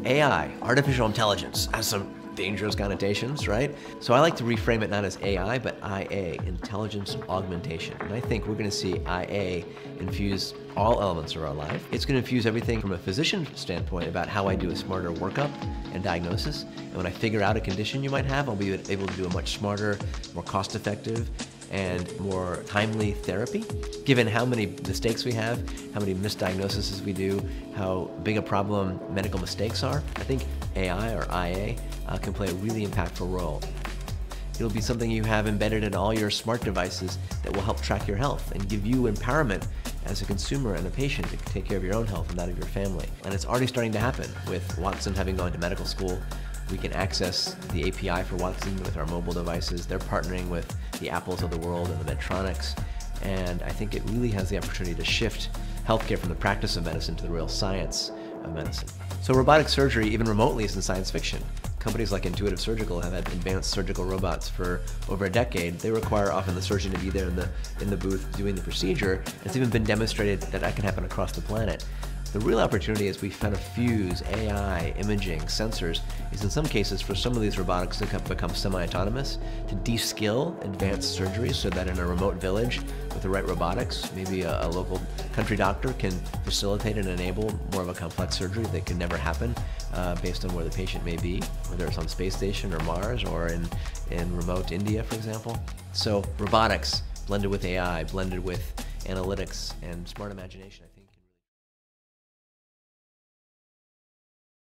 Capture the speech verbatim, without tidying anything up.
A I, artificial intelligence, has some dangerous connotations, right? So I like to reframe it not as A I, but I A, intelligence augmentation. And I think we're gonna see I A infuse all elements of our life. It's gonna infuse everything from a physician standpoint about how I do a smarter workup and diagnosis. And when I figure out a condition you might have, I'll be able to do a much smarter, more cost-effective, and more timely therapy. Given how many mistakes we have, how many misdiagnoses we do, how big a problem medical mistakes are, I think A I or I A uh, can play a really impactful role. It'll be something you have embedded in all your smart devices that will help track your health and give you empowerment as a consumer and a patient to take care of your own health and that of your family. And it's already starting to happen with Watson having gone to medical school. We can access the A P I for Watson with our mobile devices. They're partnering with the Apples of the world and the Medtronics. And I think it really has the opportunity to shift healthcare from the practice of medicine to the real science of medicine. So robotic surgery, even remotely, isn't science fiction. Companies like Intuitive Surgical have had advanced surgical robots for over a decade. They require often the surgeon to be there in the, in the booth doing the procedure. It's even been demonstrated that that can happen across the planet. The real opportunity as we kind of fuse A I, imaging, sensors, is in some cases for some of these robotics to become semi-autonomous, to de-skill advanced surgeries so that in a remote village with the right robotics, maybe a, a local country doctor can facilitate and enable more of a complex surgery that could never happen uh, based on where the patient may be, whether it's on space station or Mars or in, in remote India, for example. So robotics blended with A I, blended with analytics and smart imagination.